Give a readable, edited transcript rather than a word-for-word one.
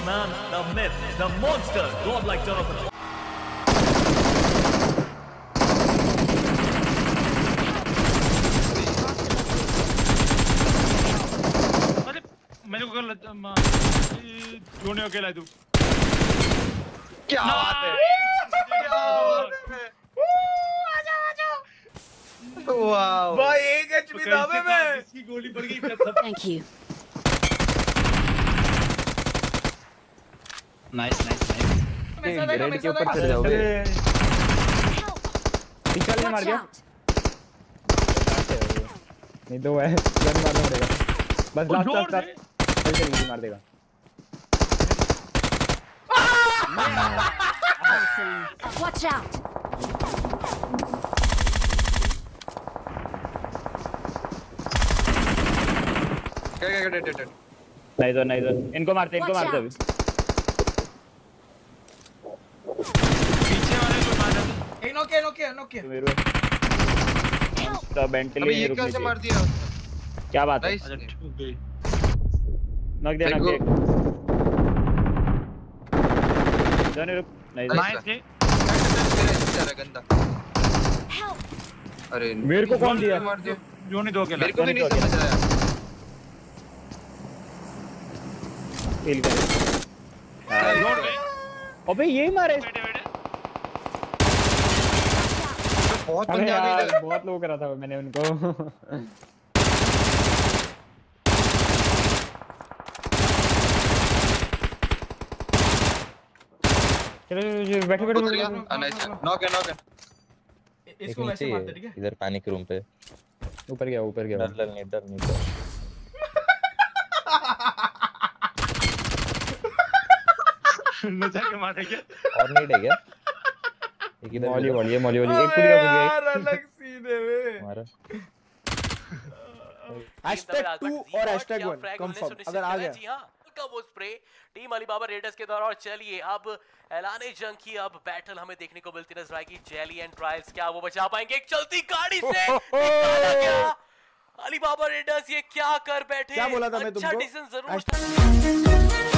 man, the myth, the monster, godlike Jonathan. अरे मेरे को जोने अकेला है तू। क्या बात है? क्या बात है? वाओ भाई एक एचपी दावे में इसकी गोली पड़ गई। Thank you. Nice nice nice रेड के ऊपर चढ़ जाओगे पिछले ने मार Watch गया out. नहीं दो है गन मारना पड़ेगा बस लास्ट चल मार देगा Watch out. नहीं तो इनको मारते Watch अभी out. पीछे वाले को मारा। एक नोके मेरे सब बेंटली अबे ये कैसे मार दिया? क्या बात है नाइस ठुक गई। नॉक दे जाने रुक नहीं नाइस जी। तेरा गंदा। Help. अरे मेरे को कौन दिया मार दिया? जोनी दो अकेला। मेरे को भी नहीं समझ रहा है। फील कर जोड़ गए। अबे ये मारे बेटे बेटे। बहुत अबे बंदे आ यार गए। बहुत लो करा था मैंने उनको चलो बैठो नाइस नॉक है इसको वैसे मारते ठीक है इधर पैनिक रूम पे ऊपर गया डर नहीं नचा के मारे क्या? और नहीं है क्या एक इधर मौली एक पूरी का यार अलग सीधे में हमारा #2 और #1 कंफर्म अगर आ गया जी हां का वो स्प्रे टीम अलीबाबा रेडर्स के द्वारा। और चलिए अब ऐलाने जंग की अब बैटल हमें देखने को मिलती नजर आएगी। जेली एंड ट्रायल्स क्या वो बचा पाएंगे? एक चलती गाड़ी से निकाला गया अलीबाबा रेडर्स। ये क्या कर बैठे? क्या बोला था मैं अच्छा तुमको? डिसीजन जरूर था।